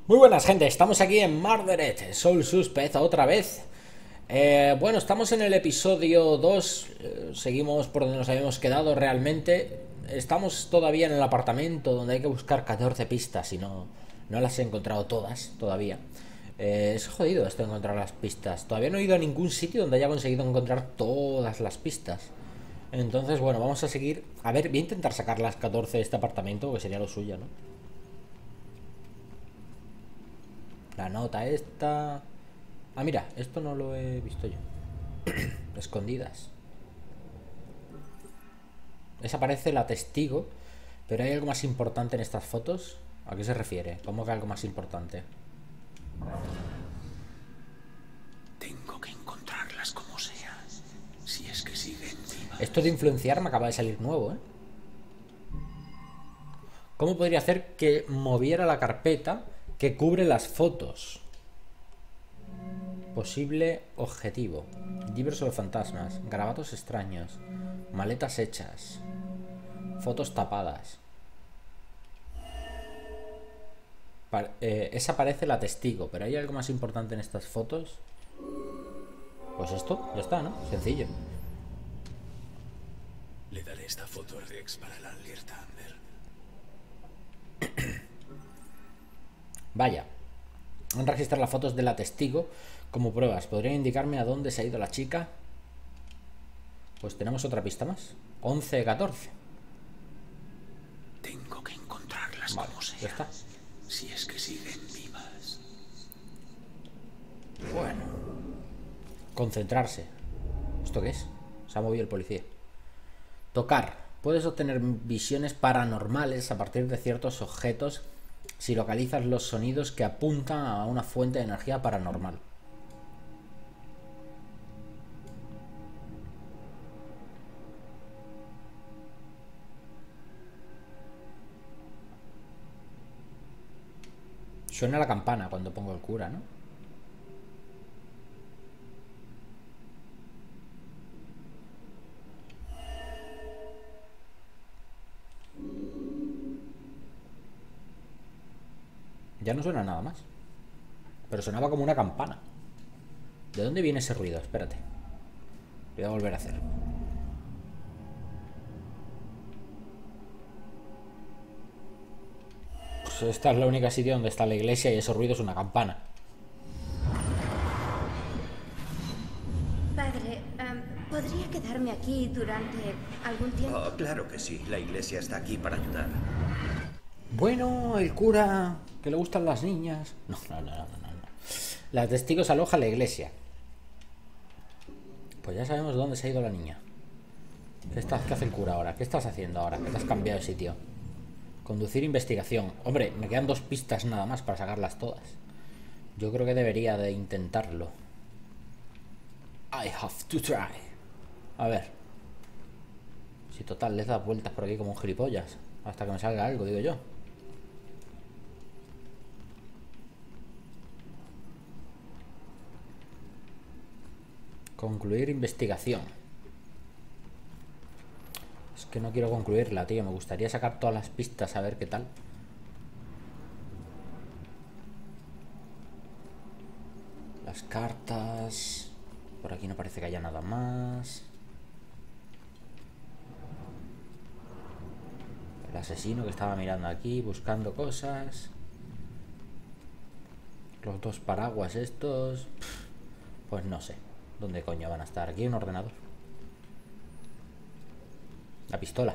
Muy buenas, gente, estamos aquí en Murdered Soul Suspect otra vez. Bueno, estamos en el episodio 2. Seguimos por donde nos habíamos quedado realmente. Estamos todavía en el apartamento donde hay que buscar 14 pistas y no las he encontrado todas todavía. Es jodido esto de encontrar las pistas. Todavía no he ido a ningún sitio donde haya conseguido encontrar todas las pistas. Entonces, bueno, vamos a seguir. A ver, voy a intentar sacar las 14 de este apartamento, que sería lo suyo, ¿no? La nota esta. Ah, mira, esto no lo he visto yo. Escondidas. Esa parece la testigo. Pero hay algo más importante en estas fotos. ¿A qué se refiere? ¿Cómo que algo más importante? Tengo que encontrarlas como sea. Si es que siguen vivas. Esto de influenciar me acaba de salir nuevo, ¿eh? ¿Cómo podría hacer que moviera la carpeta que cubre las fotos? Posible objetivo. Libros sobre fantasmas. Garabatos extraños. Maletas hechas. Fotos tapadas. Esa parece la testigo, pero ¿hay algo más importante en estas fotos? Pues esto, ya está, ¿no? Sencillo. Le daré esta foto a Rex para la alerta Amber. Vaya. Han registrado las fotos de la testigo como pruebas. ¿Podrían indicarme a dónde se ha ido la chica? Pues tenemos otra pista más. 11 de 14. Tengo que encontrarlas Vale, como sea. ya está. Si es que siguen vivas. Bueno. Concentrarse. ¿Esto qué es? Se ha movido el policía. Tocar. Puedes obtener visiones paranormales a partir de ciertos objetos si localizas los sonidos que apuntan a una fuente de energía paranormal. Suena la campana cuando pongo el cura, ¿no? Ya no suena nada más. Pero sonaba como una campana. ¿De dónde viene ese ruido? Espérate. Voy a volver a hacer. Pues esta es la única sitio donde está la iglesia y ese ruido es una campana. Padre, ¿podría quedarme aquí durante algún tiempo? Oh, claro que sí. La iglesia está aquí para ayudar. Bueno, el cura, que le gustan las niñas. No. La testigo se aloja en la iglesia. Pues ya sabemos dónde se ha ido la niña. ¿Qué hace el cura ahora? ¿Qué estás haciendo ahora? Que te has cambiado de sitio. Conducir investigación. Hombre, me quedan 2 pistas nada más para sacarlas todas. Yo creo que debería de intentarlo. I have to try. A ver. Si total, les das vueltas por aquí como un gilipollas. Hasta que me salga algo, digo yo. Concluir investigación. Es que no quiero concluirla, tío. Me gustaría sacar todas las pistas a ver qué tal. Las cartas. Por aquí no parece que haya nada más. El asesino que estaba mirando aquí, buscando cosas. Los 2 paraguas estos. Pues no sé. ¿Dónde coño van a estar? Aquí hay un ordenador. La pistola.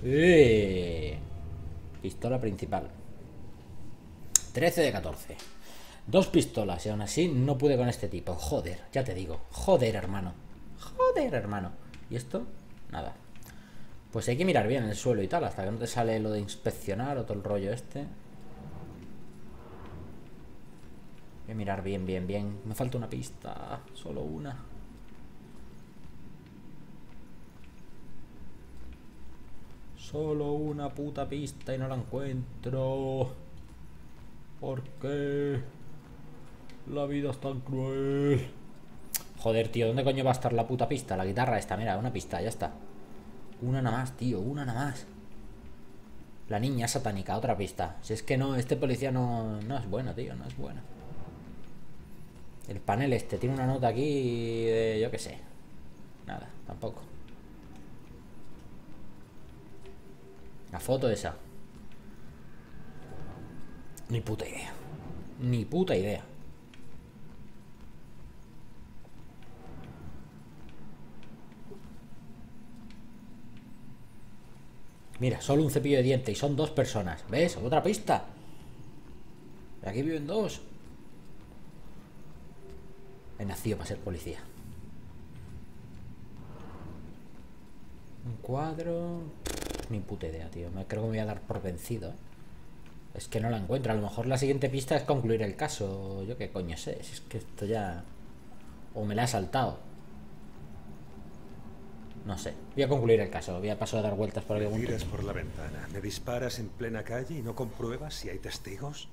Pistola principal. 13 de 14. 2 pistolas y aún así no pude con este tipo. Joder, ya te digo. Joder, hermano. Joder, hermano. ¿Y esto? Nada. Pues hay que mirar bien el suelo y tal. Hasta que no te sale lo de inspeccionar o todo el rollo este. Voy a mirar bien. Me falta una pista. Solo una. Solo una puta pista y no la encuentro. ¿Por qué? La vida es tan cruel. Joder, tío, ¿dónde coño va a estar la puta pista? La guitarra esta, mira, una pista, ya está. Una nada más, tío, una nada más. La niña satánica, otra pista. Si es que no, este policía no es bueno, tío, no es bueno. El panel este tiene una nota aquí de yo qué sé. Nada, tampoco. La foto esa. Ni puta idea. Ni puta idea. Mira, solo un cepillo de dientes y son 2 personas. ¿Ves? Otra pista. Aquí viven 2. He nacido para ser policía. Un cuadro. Ni puta idea, tío. Creo que me voy a dar por vencido, ¿eh? Es que no la encuentro. A lo mejor la siguiente pista es concluir el caso. Yo qué coño sé. Si es que esto ya... O me la ha saltado. No sé. Voy a concluir el caso. Voy a pasar a dar vueltas por el mundo. Me tiras por la ventana, me disparas en plena calle y no compruebas si hay testigos.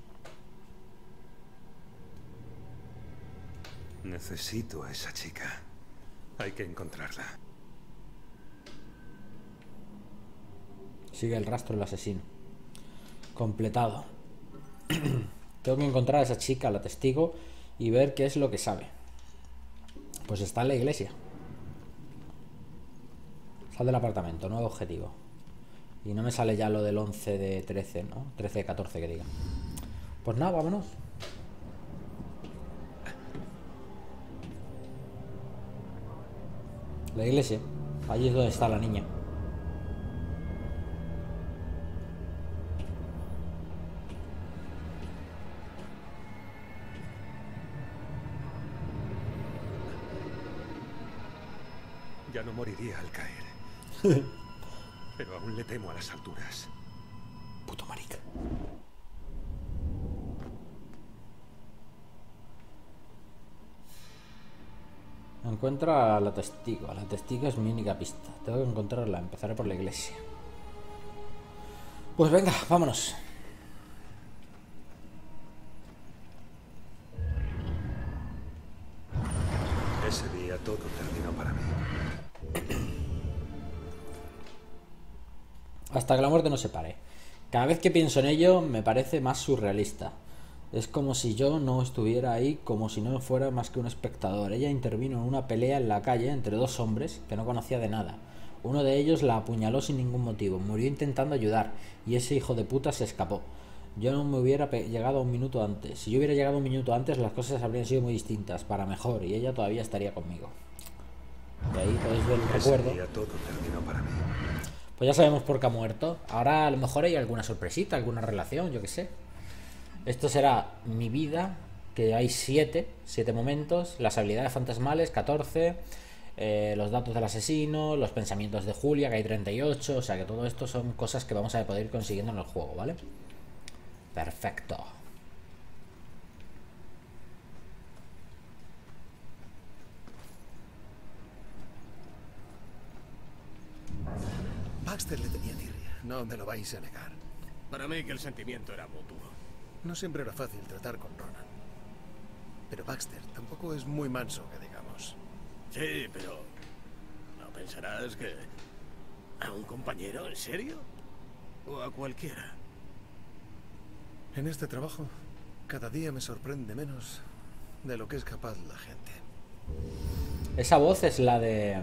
Necesito a esa chica. Hay que encontrarla. Sigue el rastro del asesino. Completado. Tengo que encontrar a esa chica, la testigo, y ver qué es lo que sabe. Pues está en la iglesia. Sal del apartamento, nuevo objetivo. Y no me sale ya lo del 11 de 13, ¿no? 13 de 14 que diga. Pues nada, vámonos. La iglesia. Allí es donde está la niña. Ya no moriría al caer. Pero aún le temo a las alturas. Puto marica. Encuentra a la testigo. A la testigo es mi única pista. Tengo que encontrarla. Empezaré por la iglesia. Pues venga, vámonos. Ese día todo terminó para mí. Hasta que la muerte nos separe. Cada vez que pienso en ello me parece más surrealista. Es como si yo no estuviera ahí, como si no fuera más que un espectador. Ella intervino en una pelea en la calle entre 2 hombres que no conocía de nada. Uno de ellos la apuñaló sin ningún motivo, murió intentando ayudar, y ese hijo de puta se escapó. Yo no me hubiera llegado un minuto antes. Si yo hubiera llegado un minuto antes, las cosas habrían sido muy distintas, para mejor, y ella todavía estaría conmigo. Y ahí podéis ver el recuerdo. Ese día todo terminó para mí. Pues ya sabemos por qué ha muerto. Ahora a lo mejor hay alguna sorpresita, alguna relación, yo qué sé. Esto será mi vida, que hay 7 momentos. Las habilidades fantasmales, 14. Los datos del asesino, los pensamientos de Julia, que hay 38. O sea que todo esto son cosas que vamos a poder ir consiguiendo en el juego, ¿vale? Perfecto. Baxter le tenía tirria, no me lo vais a negar. Para mí que el sentimiento era mutuo. No siempre era fácil tratar con Ronan. Pero Baxter tampoco es muy manso, que digamos. Sí, pero... ¿no pensarás que... a un compañero, en serio? ¿O a cualquiera? En este trabajo, cada día me sorprende menos de lo que es capaz la gente. Esa voz es la de...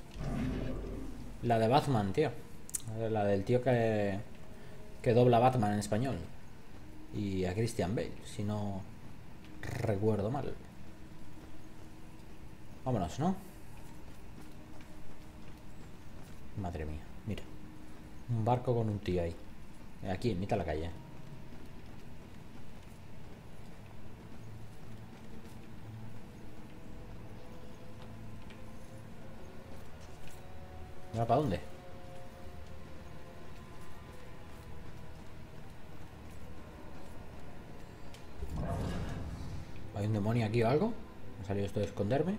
la de Batman, tío. La del tío que dobla a Batman en español. Y a Christian Bale, si no recuerdo mal. Vámonos, ¿no? Madre mía, mira. Un barco con un tío ahí. Aquí, en mitad de la calle. ¿Ahora para dónde? ¿Hay un demonio aquí o algo? ¿Me ha salido esto de esconderme?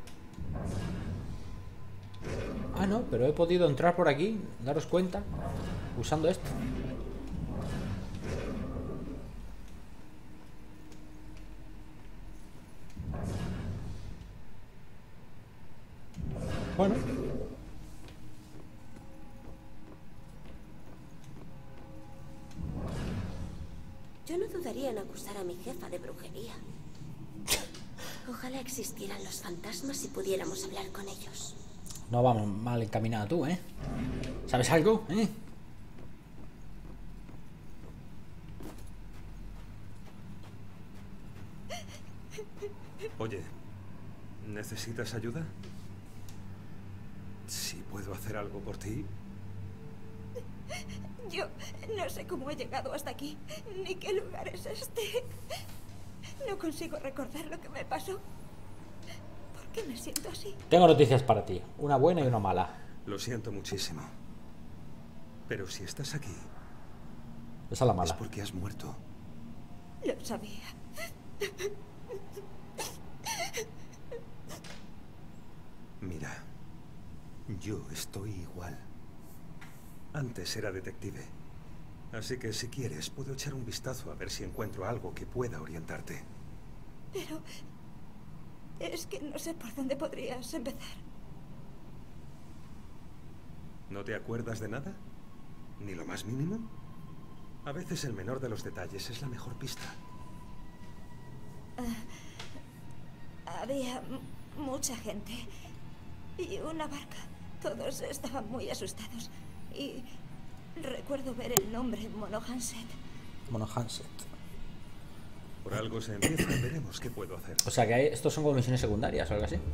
Ah, no, pero he podido entrar por aquí, daros cuenta, usando esto. Bueno. podrían acusar a mi jefa de brujería. Ojalá existieran los fantasmas y pudiéramos hablar con ellos. No vamos mal encaminada tú, ¿eh? ¿Sabes algo? ¿Eh? Oye, ¿necesitas ayuda? Si puedo hacer algo por ti. Yo no sé cómo he llegado hasta aquí, ni qué lugar es este. No consigo recordar lo que me pasó. ¿Por qué me siento así? Tengo noticias para ti, una buena y una mala. Lo siento muchísimo. Pero si estás aquí, Esa es la es mala. porque has muerto. Lo sabía. Mira, yo estoy igual. Antes era detective. Así que si quieres, puedo echar un vistazo a ver si encuentro algo que pueda orientarte. Pero es que no sé por dónde podrías empezar. ¿No te acuerdas de nada? ¿Ni lo más mínimo? A veces el menor de los detalles es la mejor pista. Había mucha gente y una barca. Todos estaban muy asustados. Y recuerdo ver el nombre Mono Hanset. Mono Hanset. Por algo se empieza, veremos qué puedo hacer. O sea que estos son como misiones secundarias o algo así.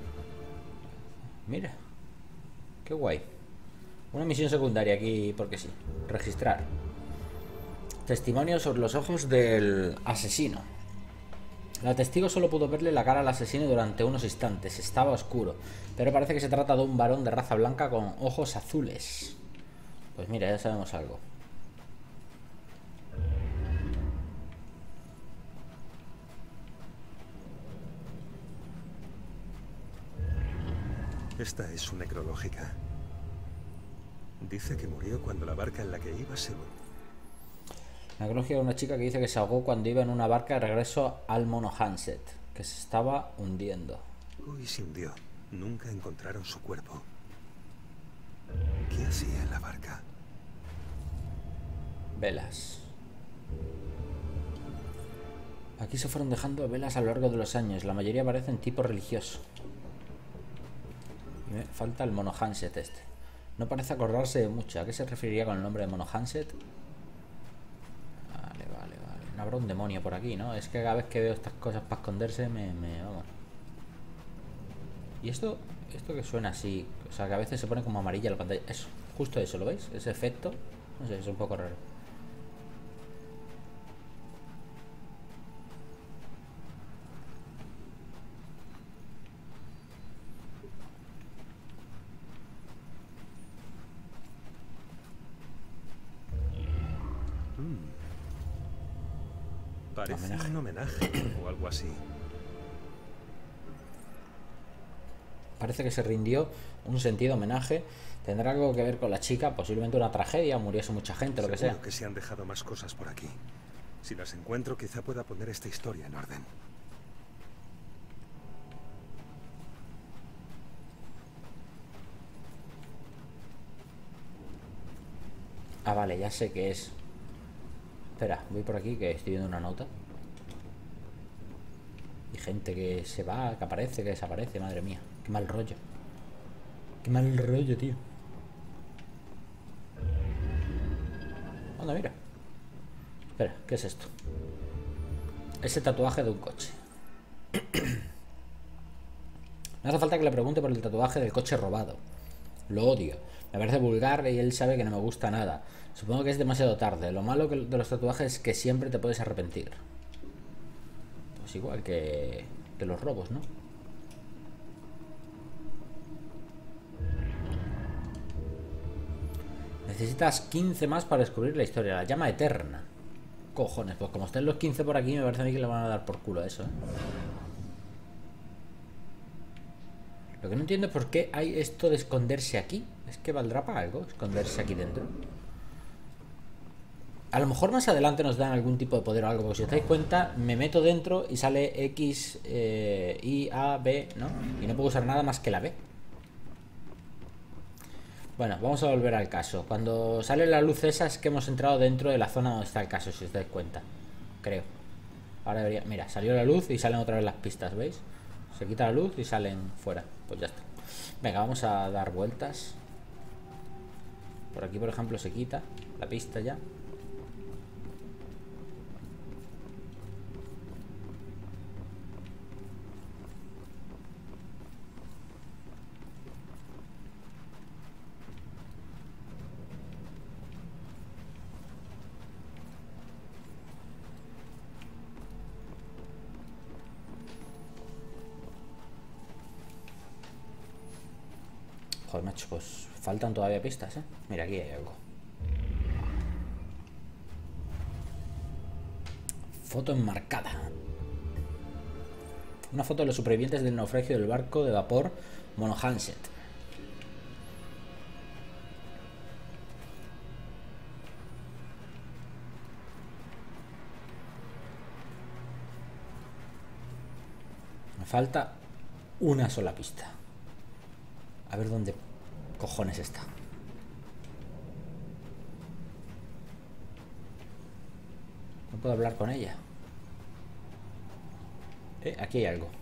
Mira. Qué guay. Una misión secundaria aquí porque sí. Registrar. Testimonio sobre los ojos del asesino. La testigo solo pudo verle la cara al asesino durante unos instantes. Estaba oscuro. Pero parece que se trata de un varón de raza blanca con ojos azules. Pues mira, ya sabemos algo. Esta es su necrológica. Dice que murió cuando la barca en la que iba se... La necrológica de una chica que dice que se ahogó cuando iba en una barca de regreso al Mono Hanset, que se estaba hundiendo. Hoy se hundió. Nunca encontraron su cuerpo. ¿Qué hacía en la barca? Velas. Aquí se fueron dejando velas a lo largo de los años. La mayoría parecen tipo religioso. Y me falta el Mono Hanset este. No parece acordarse de mucho. ¿A qué se referiría con el nombre de Mono Hanset? Vale. No habrá un demonio por aquí, ¿no? Es que cada vez que veo estas cosas para esconderse vamos. ¿Y esto que suena así? O sea, que a veces se pone como amarilla la pantalla. Eso, justo eso, ¿lo veis? Ese efecto. No sé, es un poco raro. Parece un homenaje o algo así. Parece que se rindió un sentido homenaje. Tendrá algo que ver con la chica, posiblemente una tragedia, muriese mucha gente, lo que sea. Seguro que se han dejado más cosas por aquí. Si las encuentro, quizá pueda poner esta historia en orden. Ah, vale, ya sé qué es. Espera, voy por aquí que estoy viendo una nota. Y gente que se va, que aparece, que desaparece, madre mía. Qué mal rollo. Qué mal rollo, tío. Anda, mira. Espera, ¿qué es esto? Ese tatuaje de un coche. No hace falta que le pregunte por el tatuaje del coche robado. Lo odio. Me parece vulgar y él sabe que no me gusta nada. Supongo que es demasiado tarde. Lo malo de los tatuajes es que siempre te puedes arrepentir. Pues igual que los robos, ¿no? Necesitas 15 más para descubrir la historia. La llama eterna. Cojones, pues como estén los 15 por aquí, me parece a mí que le van a dar por culo a eso, ¿eh? Lo que no entiendo es por qué hay esto de esconderse aquí. ¿Es que valdrá para algo esconderse aquí dentro? A lo mejor más adelante nos dan algún tipo de poder o algo, porque si os dais cuenta, me meto dentro y sale X, Y, A, B, ¿no? Y no puedo usar nada más que la B. Bueno, vamos a volver al caso. Cuando sale la luz esa es que hemos entrado dentro de la zona donde está el caso, si os dais cuenta. creo. Ahora debería... Mira, salió la luz y salen otra vez las pistas, ¿veis? Se quita la luz y salen fuera. Pues ya está. Venga, vamos a dar vueltas. Por aquí, por ejemplo, se quita la pista ya. Joder, macho, pues faltan todavía pistas, ¿eh? Mira, aquí hay algo. Foto enmarcada. Una foto de los supervivientes del naufragio del barco de vapor Monohanset. Me falta una sola pista. A ver dónde cojones está. No puedo hablar con ella. Aquí hay algo.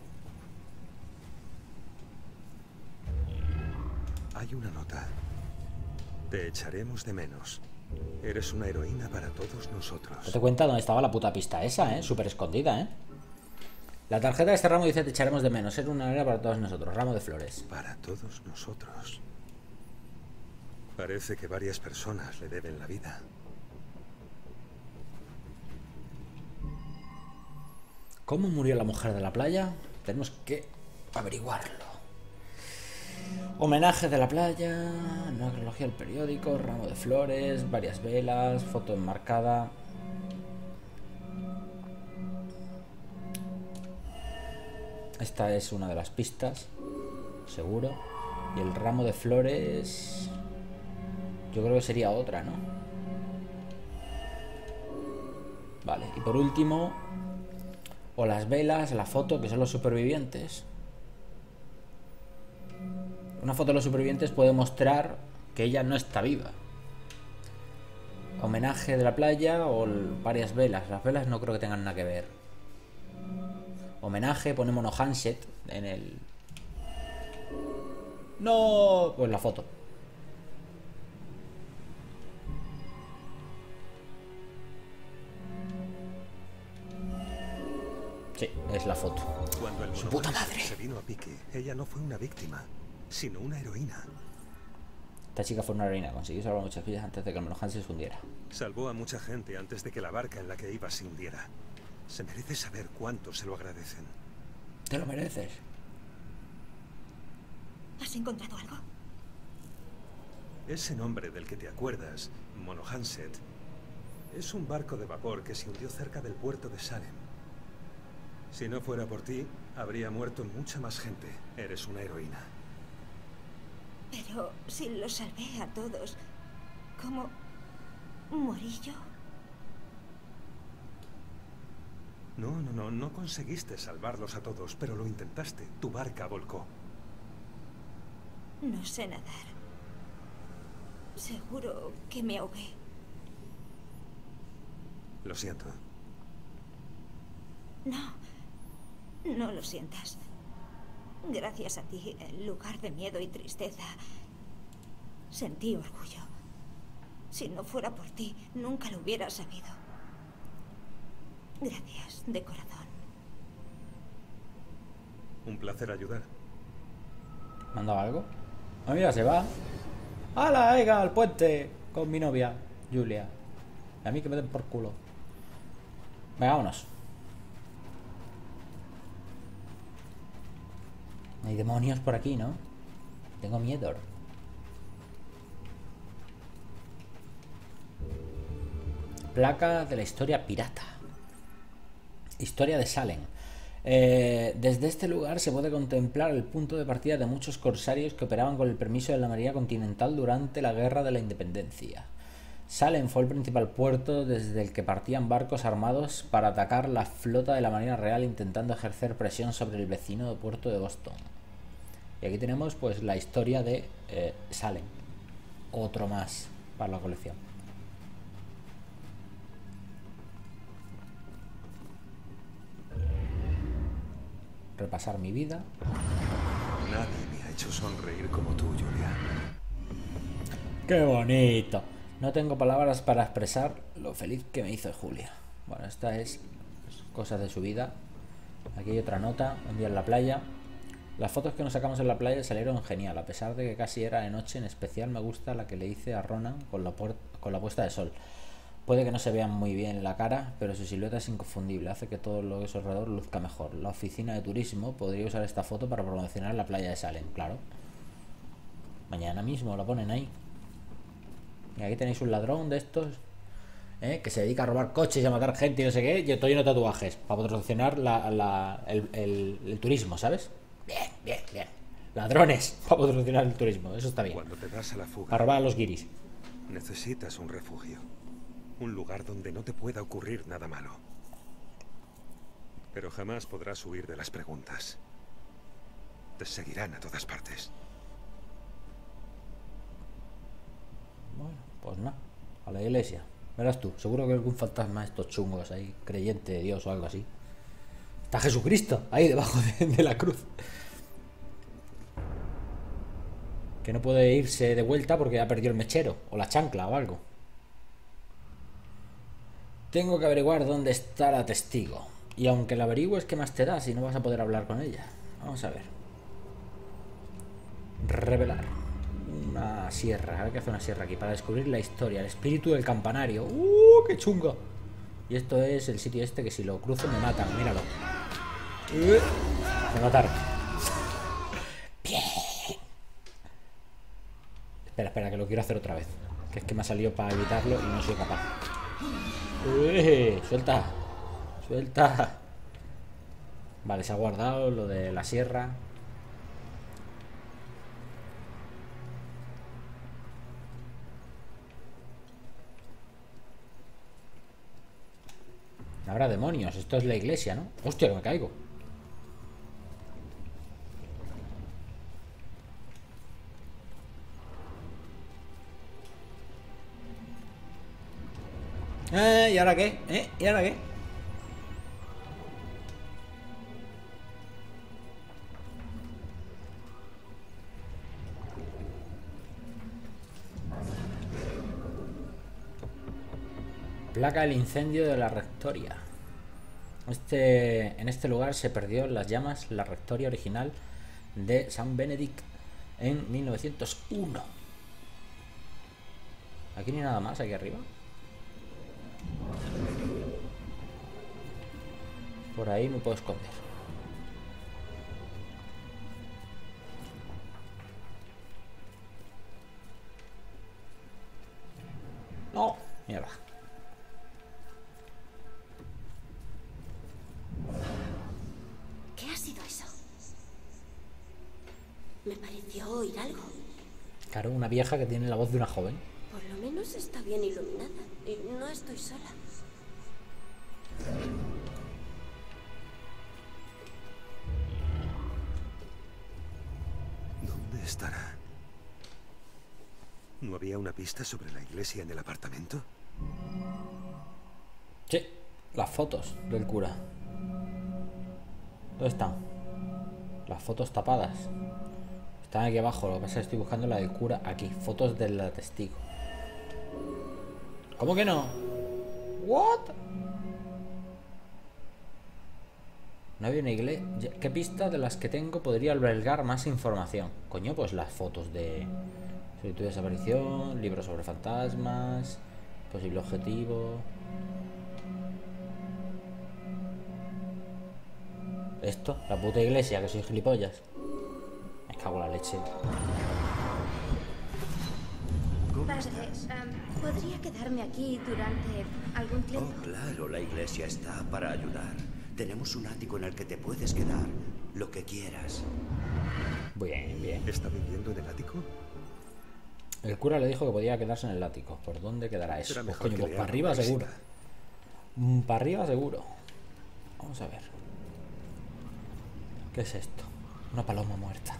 Hay una nota. Te echaremos de menos. Eres una heroína para todos nosotros. Date cuenta dónde estaba la puta pista esa, súper escondida, La tarjeta de este ramo dice: te echaremos de menos. Era una heroína para todos nosotros. Ramo de flores. Para todos nosotros. Parece que varias personas le deben la vida. ¿Cómo murió la mujer de la playa? Tenemos que averiguarlo. Homenaje de la playa, nueva cronología del periódico, ramo de flores, varias velas, foto enmarcada. Esta es una de las pistas, seguro. Y el ramo de flores, yo creo que sería otra, ¿no? Vale, y por último, o las velas, la foto, que son los supervivientes. Una foto de los supervivientes puede mostrar que ella no está viva. Homenaje de la playa o varias velas. Las velas no creo que tengan nada que ver. Homenaje, pone Monohanset en el... ¡No! Pues la foto. Sí, es la foto. Cuando el ¡Su puta madre! se vino a pique, ella no fue una víctima, sino una heroína. Esta chica fue una heroína. Consiguió salvar muchas vidas antes de que el Monohanset se hundiera. Salvó a mucha gente antes de que la barca en la que iba se hundiera. Se merece saber cuánto se lo agradecen. Te lo mereces. ¿Has encontrado algo? Ese nombre del que te acuerdas, Monohanset, es un barco de vapor que se hundió cerca del puerto de Salem. Si no fuera por ti, habría muerto mucha más gente. Eres una heroína. Pero si los salvé a todos, ¿cómo morí yo? No conseguiste salvarlos a todos, pero lo intentaste. Tu barca volcó. No sé nadar. Seguro que me ahogué. Lo siento. No lo sientas. Gracias a ti, en lugar de miedo y tristeza, sentí orgullo. Si no fuera por ti, nunca lo hubiera sabido. Gracias, de corazón. Un placer ayudar. ¿Manda algo? Ah, mira, se va. ¡Hala, venga, al puente! Con mi novia, Julia. Y a mí que me den por culo. Venga, vámonos. Hay demonios por aquí, ¿no? Tengo miedo. Placa de la historia pirata. Historia de Salem. Desde este lugar se puede contemplar el punto de partida de muchos corsarios que operaban con el permiso de la Marina Continental durante la Guerra de la Independencia. Salem fue el principal puerto desde el que partían barcos armados para atacar la flota de la Marina Real, intentando ejercer presión sobre el vecino puerto de Boston. Y aquí tenemos pues la historia de Salem. Otro más para la colección. repasar mi vida. Nadie me ha hecho sonreír como tú, Julia. ¡Qué bonito! No tengo palabras para expresar lo feliz que me hizo Julia. Bueno, esta es cosas de su vida. Aquí hay otra nota, un día en la playa. Las fotos que nos sacamos en la playa salieron genial, a pesar de que casi era de noche. En especial me gusta la que le hice a Ronan con la puesta de sol. Puede que no se vean muy bien la cara, pero su silueta es inconfundible, hace que todo lo que es alrededor luzca mejor. La oficina de turismo podría usar esta foto para promocionar la playa de Salem, claro. Mañana mismo la ponen ahí. Y aquí tenéis un ladrón de estos, que se dedica a robar coches y a matar gente y no sé qué. Yo estoy lleno de tatuajes para patrocinar el turismo, ¿sabes? Bien, bien, bien. Ladrones para patrocinar el turismo, eso está bien. Cuando te das a la fuga, Para robar a los guiris. necesitas un refugio. Un lugar donde no te pueda ocurrir nada malo. Pero jamás podrás huir de las preguntas. Te seguirán a todas partes. Bueno, pues nada, a la iglesia. Verás tú, seguro que algún fantasma de estos chungos ahí, creyente de Dios o algo así. Está Jesucristo ahí debajo de la cruz. Que no puede irse de vuelta porque ha perdido el mechero o la chancla o algo. Tengo que averiguar dónde está la testigo. Y aunque la averigües, ¿qué más te da si no vas a poder hablar con ella? Vamos a ver. Revelar. Una sierra. A ver qué hace una sierra aquí. Para descubrir la historia. El espíritu del campanario. ¡Qué chungo! Y esto es el sitio este que si lo cruzo me matan. Míralo. Me mataron. Bien. Espera, que lo quiero hacer otra vez. Que es que me ha salido para evitarlo y no soy capaz. Suelta. Suelta. Vale, se ha guardado lo de la sierra. Ahora demonios, esto es la iglesia, ¿no? Hostia, que me caigo. ¿Y ahora qué? ¿Y ahora qué? Placa del incendio de la rectoria. En este lugar se perdió en las llamas la rectoria original de San Benedict en 1901. Aquí ni nada más, aquí arriba. Por ahí me puedo esconder. No, mierda. ¿Qué ha sido eso? Me pareció oír algo. Claro, una vieja que tiene la voz de una joven. Por lo menos está bien iluminada y no estoy sola. ¿Dónde estará? ¿No había una pista sobre la iglesia en el apartamento? Sí, las fotos del cura. ¿Dónde están? Las fotos tapadas. Están aquí abajo, lo que pasa es que estoy buscando la del cura aquí. Fotos de la testigo. ¿Cómo que no? ¿What? No había una iglesia. ¿Qué pista de las que tengo podría albergar más información? Coño, pues las fotos de solicitud de desaparición, libros sobre fantasmas, posible objetivo. Esto, la puta iglesia, que soy gilipollas. Me cago en la leche. Padre, ¿podría quedarme aquí durante algún tiempo? Oh, claro, la iglesia está para ayudar. Tenemos un ático en el que te puedes quedar lo que quieras. Bien, bien. ¿Está viviendo en el ático? El cura le dijo que podía quedarse en el ático. ¿Por dónde quedará eso? Será Pues mejor coño, que pues le para haga arriba una seguro. visita. Para arriba seguro. Vamos a ver. ¿Qué es esto? Una paloma muerta.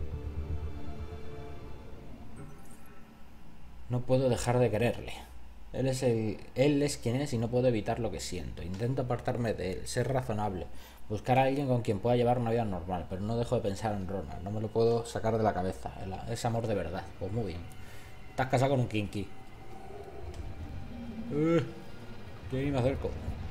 No puedo dejar de quererle. Él es quien es y no puedo evitar lo que siento. Intento apartarme de él, ser razonable, buscar a alguien con quien pueda llevar una vida normal, pero no dejo de pensar en Ronald. No me lo puedo sacar de la cabeza. Es amor de verdad. Pues muy bien. Estás casado con un kinky. Yo ni me acerco.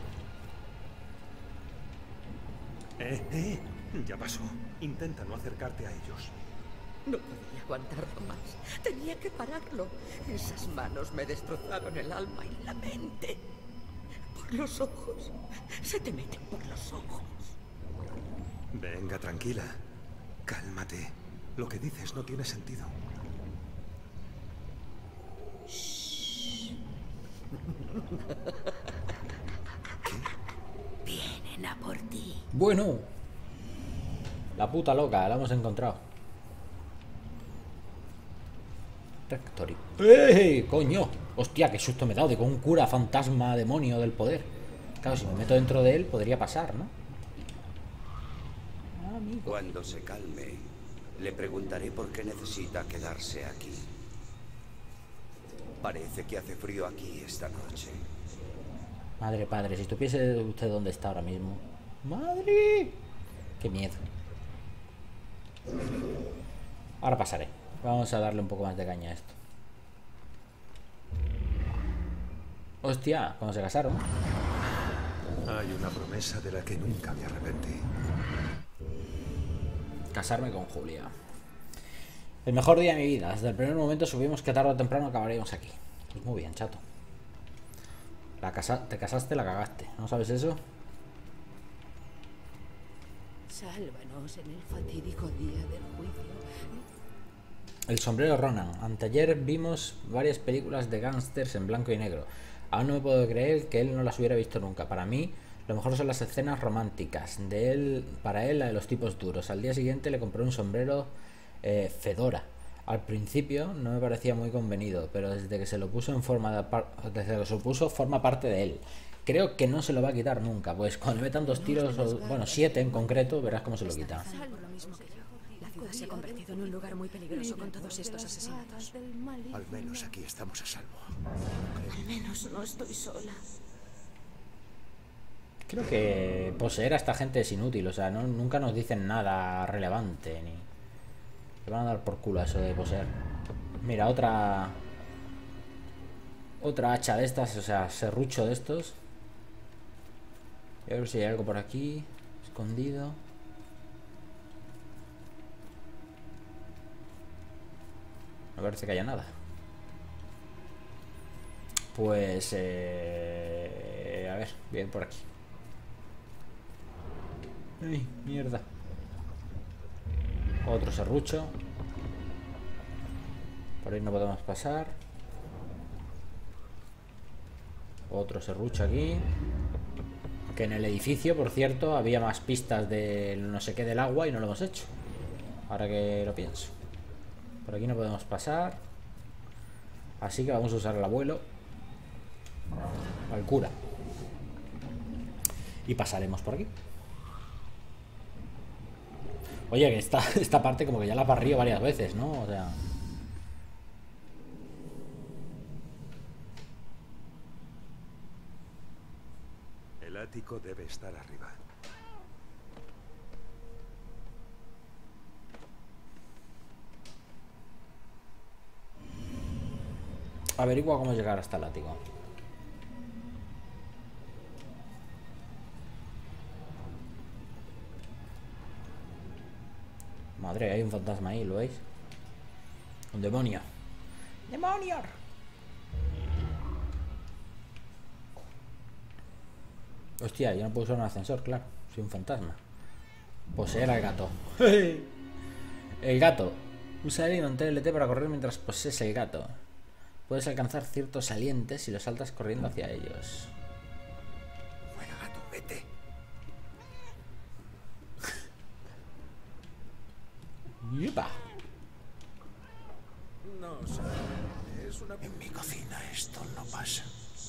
Ya pasó. Intenta no acercarte a ellos. No podía aguantarlo más. Tenía que pararlo. Esas manos me destrozaron el alma y la mente. Por los ojos. Se te meten por los ojos. Venga, tranquila. Cálmate. Lo que dices no tiene sentido. ¿Qué? Vienen a por ti. Bueno. La puta loca, la hemos encontrado. Rectory. ¡Ey! ¡Coño! Hostia, qué susto me he dado de con un cura fantasma demonio del poder. Claro, si me meto dentro de él podría pasar, ¿no? Amigo. Cuando se calme, le preguntaré por qué necesita quedarse aquí. Parece que hace frío aquí esta noche. Madre padre, si supiese usted dónde está ahora mismo. ¡Madre! ¡Qué miedo! Ahora pasaré. Vamos a darle un poco más de caña a esto. Hostia, ¿cómo se casaron? Hay una promesa de la que nunca me arrepentí. Casarme con Julia. El mejor día de mi vida. Desde el primer momento supimos que tarde o temprano acabaríamos aquí. Pues muy bien, chato. Te casaste, la cagaste. ¿No sabes eso? Sálvanos en el fatídico día del juicio. El sombrero Ronan. Anteayer vimos varias películas de gángsters en blanco y negro. Aún no me puedo creer que él no las hubiera visto nunca. Para mí, lo mejor son las escenas románticas. Para él, la de los tipos duros. Al día siguiente le compré un sombrero fedora. Al principio no me parecía muy convenido, pero desde que se lo puso forma parte de él. Creo que no se lo va a quitar nunca, pues cuando le metan 2 tiros, bueno, 7 en concreto, verás cómo se lo quita. Lo mismo que yo. La ciudad se ha convertido en un lugar muy peligroso con todos estos asesinatos. Al menos aquí estamos a salvo. Al menos no estoy sola. Creo que poseer a esta gente es inútil, o sea, nunca nos dicen nada relevante, ni... Se van a dar por culo a eso de poseer. Mira, otra hacha de estas, o sea, serrucho de estos. Y a ver si hay algo por aquí escondido. No parece que haya nada. Pues a ver, bien por aquí. Ay, mierda. Otro serrucho. Por ahí no podemos pasar. Otro serrucho aquí. Que en el edificio, por cierto, había más pistas del no sé qué del agua y no lo hemos hecho. Ahora que lo pienso. Por aquí no podemos pasar. Así que vamos a usar al abuelo. Al cura. Y pasaremos por aquí. Oye, que esta parte como que ya la barrió varias veces, ¿no? O sea... El ático debe estar arriba. Averigua cómo llegar hasta el ático. Madre, hay un fantasma ahí, ¿lo veis? Un demonio. ¡Demonio! Hostia, yo no puedo usar un ascensor, claro. Soy un fantasma. Poseer al gato. El gato. Usa L y mantén LT para correr mientras posees el gato. Puedes alcanzar ciertos salientes si los saltas corriendo hacia ellos. Fuera, gato, vete. ¡Yepa! No sé. Es una... En mi cocina esto no pasa.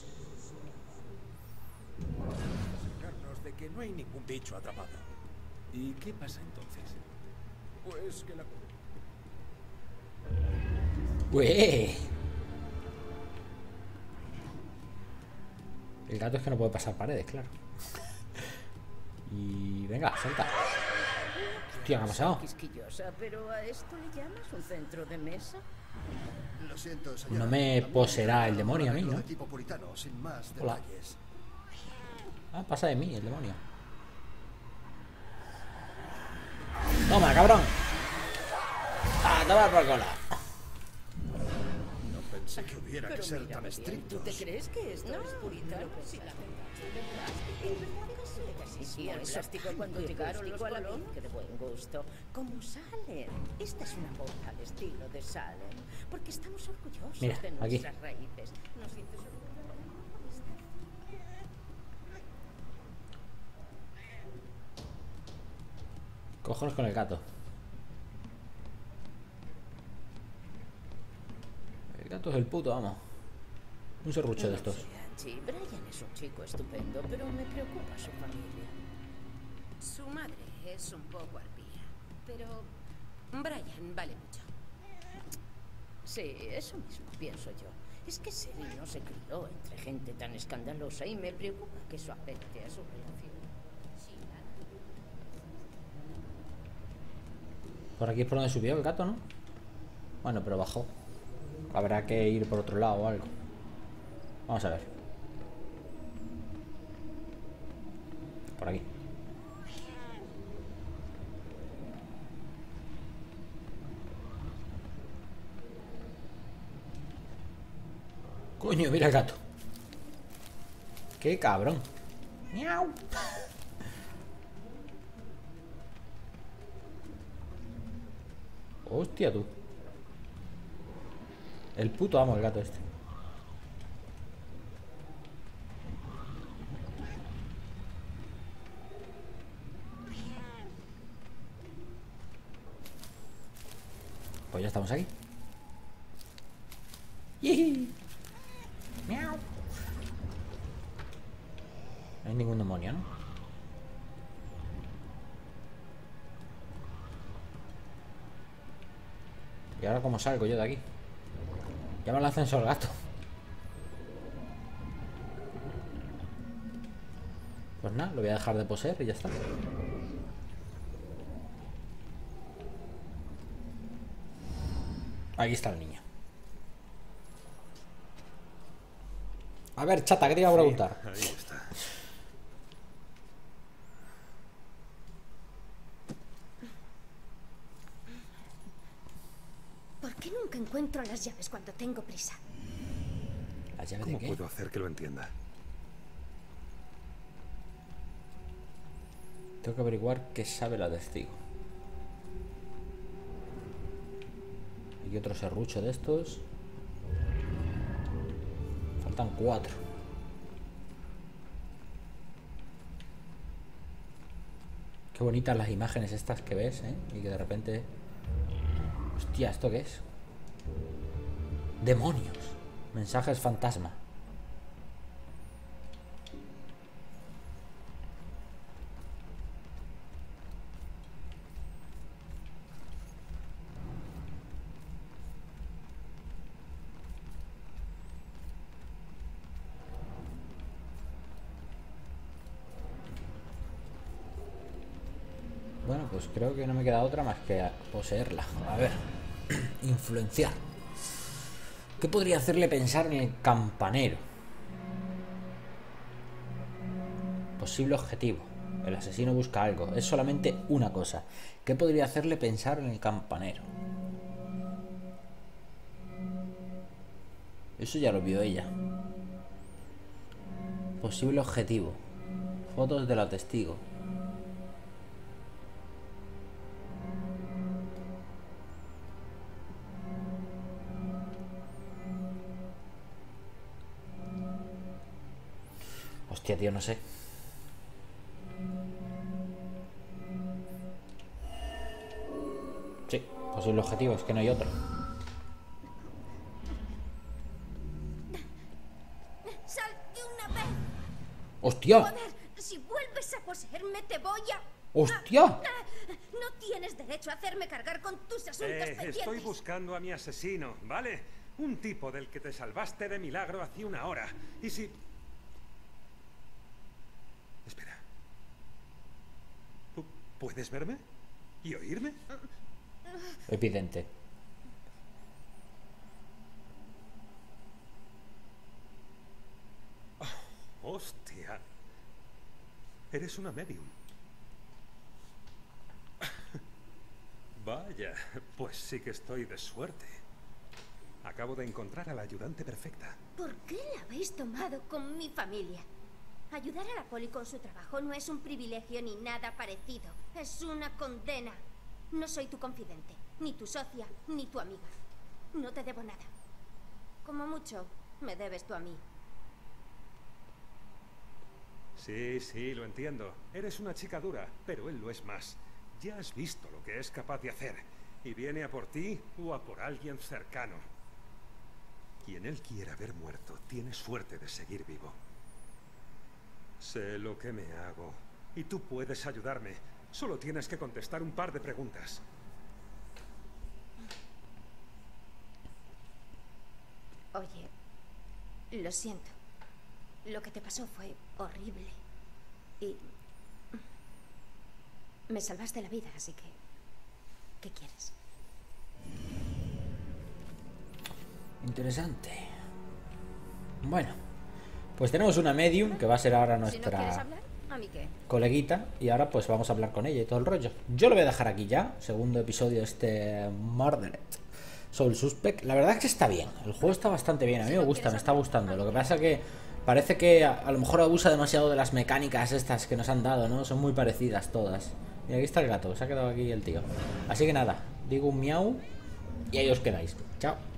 Asegurarnos de que no hay ningún bicho atrapado. ¿Y qué pasa entonces? Pues que la... ¡Ué! El gato es que no puede pasar paredes, claro. Y venga, salta. Hostia, ¿qué ha pasado? Quisquillosa, pero ¿a esto le llamas un centro de mesa? Lo siento, señora. No me poseerá el demonio a mí, ¿no? De tipo puritano, sin más Hola. detalles. Ah, pasa de mí, el demonio. Toma, cabrón. Ah, toma por cola. No pensé que hubiera que ser tan ¿Tú estrictos. te crees que esto es puritano? Si la y el plástico cuando llegaron los colonos, que de buen gusto. Como Salem. Esta es una boda al estilo de Salem. Porque estamos orgullosos Mira, de aquí. nuestras raíces. Nos sientes Cojones con el gato. El gato es el puto, vamos. Un serrucho de estos. Sí, Brian es un chico estupendo, pero me preocupa su familia. Su madre es un poco arpía, pero Brian vale mucho. Sí, eso mismo pienso yo. Es que Seri no se crió entre gente tan escandalosa y me preocupa que eso afecte a su relación. Por aquí es por donde subió el gato, ¿no? Bueno, pero bajó. Habrá que ir por otro lado o algo. Vamos a ver. Por aquí. Coño, mira el gato. Qué cabrón. Miau. Hostia, tú. El puto amo, el gato este. Pues ya estamos aquí. ¡Yihi! ¡Miau! No hay ningún demonio, ¿no? ¿Y ahora cómo salgo yo de aquí? Llama al ascensor, gato. Pues nada, lo voy a dejar de poseer y ya está. Aquí está el niño. A ver, chata, ¿qué te iba a preguntar? Ahí está. ¿Por qué nunca encuentro las llaves cuando tengo prisa? ¿Las llaves de ¿Cómo qué? puedo hacer que lo entienda? Tengo que averiguar qué sabe la testigo. Y otro serrucho de estos. Faltan 4. Qué bonitas las imágenes estas que ves, ¿eh? Y que de repente... Hostia, ¿esto qué es? ¡Demonios! Mensajes fantasma. Bueno, pues creo que no me queda otra más que poseerla. A ver, influenciar. ¿Qué podría hacerle pensar en el campanero? Posible objetivo. El asesino busca algo. Es solamente una cosa. ¿Qué podría hacerle pensar en el campanero? Eso ya lo vio ella. Posible objetivo. Fotos de la testigo. Hostia, tío, no sé. Sí, posible objetivo, es que no hay otro. ¡Sal de una vez! ¡Hostia! Joder, si vuelves a poseerme te voy a... ¡Hostia! No tienes derecho a hacerme cargar con tus asuntos pendientes. Estoy buscando a mi asesino, ¿vale? Un tipo del que te salvaste de milagro hace una hora. Y si... ¿Puedes verme? ¿Y oírme? Evidente. Oh, hostia. Eres una medium. Vaya, pues sí que estoy de suerte. Acabo de encontrar a la ayudante perfecta. ¿Por qué la habéis tomado con mi familia? Ayudar a la Poli con su trabajo no es un privilegio ni nada parecido. Es una condena. No soy tu confidente, ni tu socia, ni tu amiga. No te debo nada. Como mucho, me debes tú a mí. Sí, lo entiendo. Eres una chica dura, pero él lo es más. Ya has visto lo que es capaz de hacer. Y viene a por ti o a por alguien cercano. Quien él quiera ver muerto, tiene suerte de seguir vivo. Sé lo que me hago. Y tú puedes ayudarme. Solo tienes que contestar un par de preguntas. Oye, lo siento. Lo que te pasó fue horrible. Y me salvaste la vida, así que... ¿qué quieres? Interesante. Bueno, pues tenemos una medium que va a ser ahora Si no quieres nuestra hablar, ¿a mí qué? coleguita. Y ahora pues vamos a hablar con ella y todo el rollo. Yo lo voy a dejar aquí ya. Segundo episodio de este Murdered Soul Suspect. La verdad es que está bien. El juego está bastante bien. A mí me gusta, me está gustando. Lo que pasa que parece que a lo mejor abusa demasiado de las mecánicas estas que nos han dado, ¿no? Son muy parecidas todas. Y aquí está el gato. Se ha quedado aquí el tío. Así que nada, digo un miau y ahí os quedáis. Chao.